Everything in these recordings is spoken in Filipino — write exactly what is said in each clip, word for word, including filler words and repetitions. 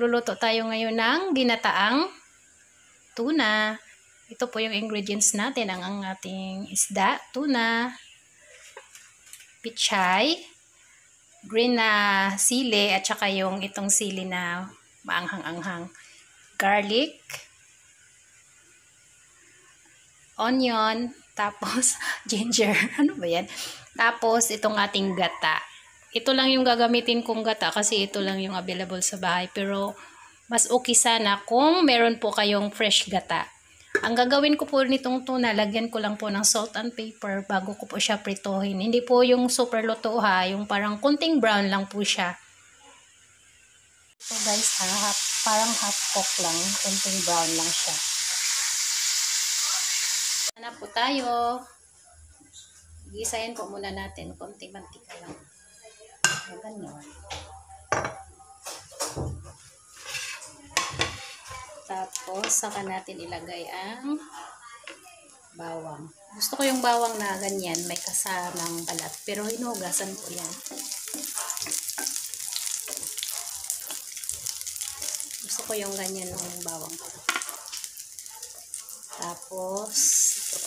magluluto tayo ngayon ng ginataang tuna. Ito po yung ingredients natin. Ang, ang ating isda, tuna, pichay, green na sili, at saka yung itong sili na maanghang-anghang, garlic, onion, tapos ginger. Ano ba yan? Tapos itong ating gata. Ito lang yung gagamitin kong gata kasi ito lang yung available sa bahay. Pero mas okay sana kung meron po kayong fresh gata. Ang gagawin ko po nitong tuna, lagyan ko lang po ng salt and pepper bago ko po siya pritohin. Hindi po yung super luto ha, yung parang kunting brown lang po siya. So guys, ha, half, parang half cook lang, kunting brown lang siya. Na po tayo. Gisayin po muna natin, kunting mantika lang. Ganyan. Tapos, saka natin ilagay ang bawang. Gusto ko yung bawang na ganyan, may kasamang balat. Pero hinugasan ko yan. Gusto ko yung ganyan ng bawang. Tapos, ito.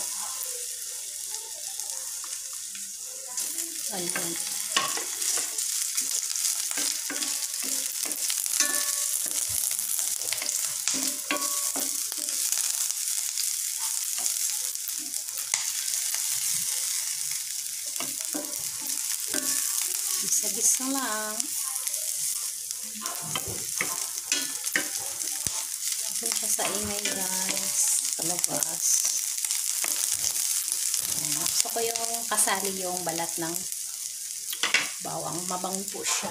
Ganyan. Gisa-gisa lang. Kasi siya sa ingay guys. Sa labas. Gusto ko yung kasali yung balat ng bawang. Mabango po siya.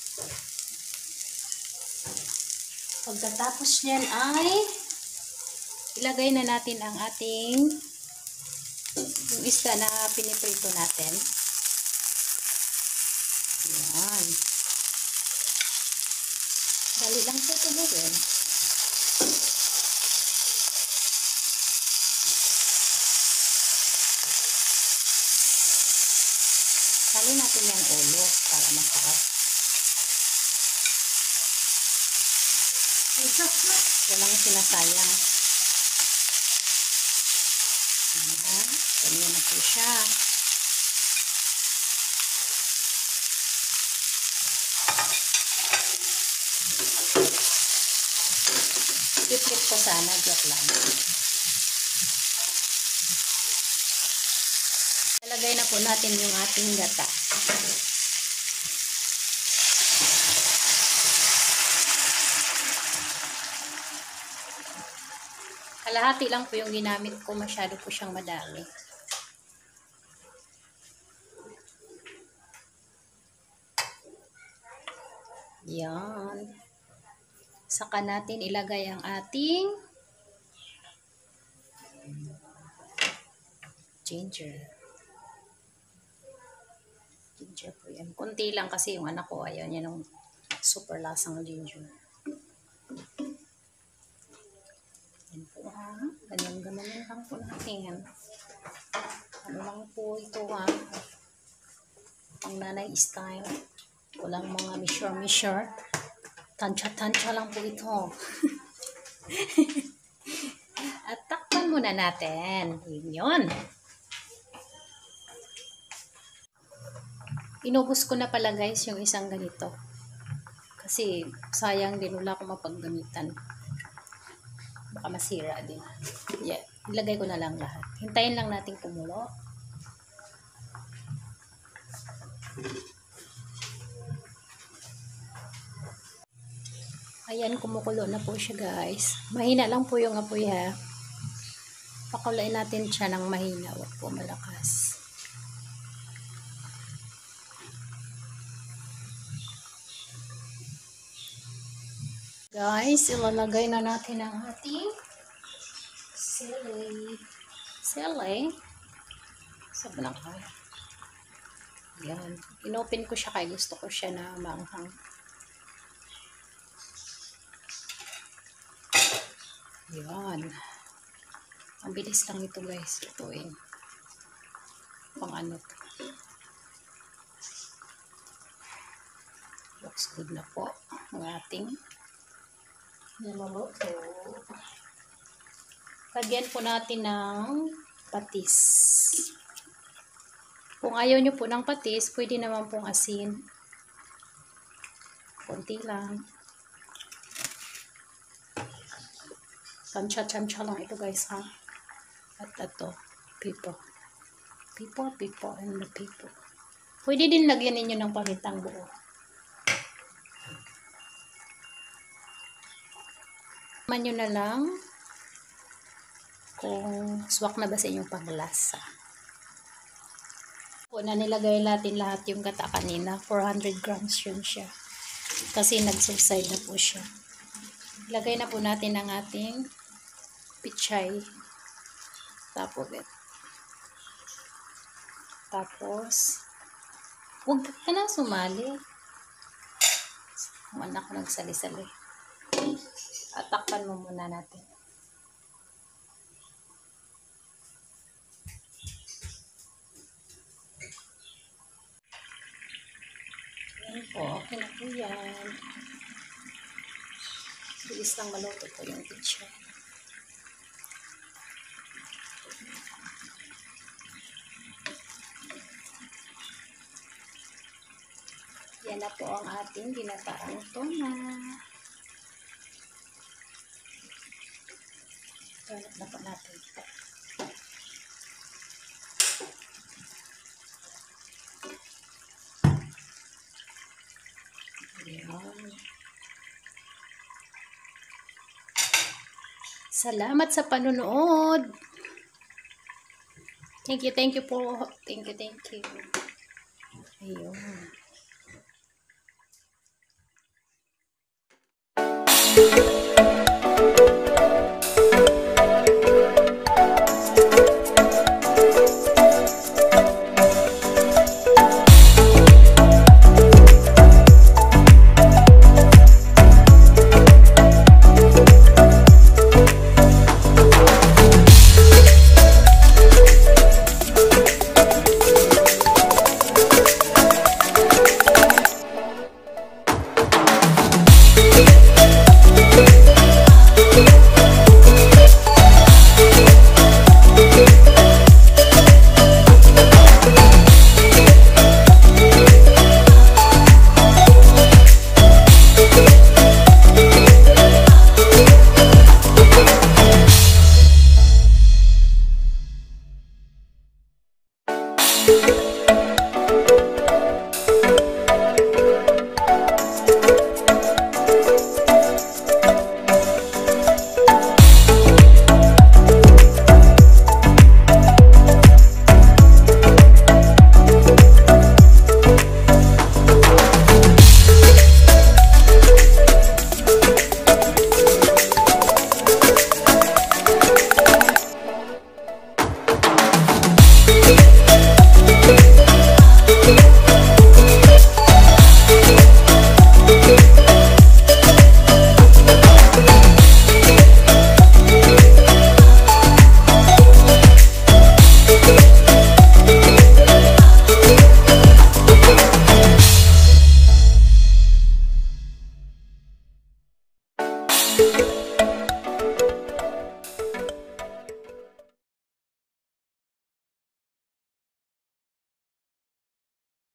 Pagkatapos niyan ay ilagay na natin ang ating yung isda na piniprito natin. Yan. Dali lang po ito gawin. Sali natin yung ulo para masarap. Walang sinasayang. Ayan. Ganyan na po siya. Ipit ko sana, joke lang. Ilagay na po natin yung ating gata. Kalahati lang po yung ginamit ko, masyado po siyang madami. Yan. Saka natin ilagay ang ating ginger. Ginger po yan. Kunti lang kasi yung anak ko ayaw niya ng super lasang ginger. Yan po ha. Ganyan-ganyan lang po natin. Ano lang po ito ha. Pang nanay style. Walang mga measure-measure. Tansya-tansya lang po ito. At takpan muna natin. Yun. Inubos ko na pala guys yung isang ganito. Kasi sayang din, wala akong mapaggamitan. Baka masira din. Yeah. Ilagay ko na lang lahat. Hintayin lang natin kumulo. Ayan, kumukulo na po siya guys. Mahina lang po yung apoy ha. Pakulain natin siya ng mahina. Huwag po malakas. Guys, ilalagay na natin ang ating sili. Sili. Sabi lang ha. Yan. Inopen ko siya kaya gusto ko siya na maanghang. Yan. Ang bilis lang ito guys. Lutuin. Pang ano to. Looks good na po ang ating niluluto. Lagyan po natin ng patis. Kung ayaw nyo po ng patis, pwede naman pong asin. Konti lang. Tansya-tansya lang ito guys ha. At ito, pipo. Pipo, pipo, and the pipo. Pwede din lagyan ninyo ng pamintang buo. Man nyo na lang kung swak na ba sa inyong panglasa. Po na nilagay natin lahat yung gata kanina. four hundred grams yun siya. Kasi nag-subside na po siya. Lagay na po natin ang ating pichay. Tapos, tapos, huwag ka na sumali. Ang anak ko nagsali-sali. Atakpan mo muna natin. Ayan po, okay na po yan. Bilis lang maluto po yung pichay. Yan na po ang ating ginataang tuna. Tulad na po natin ito. Ayan. Salamat sa panunood. Thank you, thank you po. Thank you, thank you. Ayun.